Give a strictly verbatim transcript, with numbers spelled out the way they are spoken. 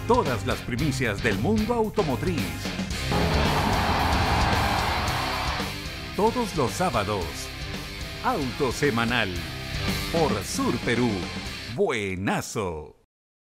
todas las primicias del mundo automotriz. Todos los sábados, Auto Semanal, por Sur Perú. Buenazo.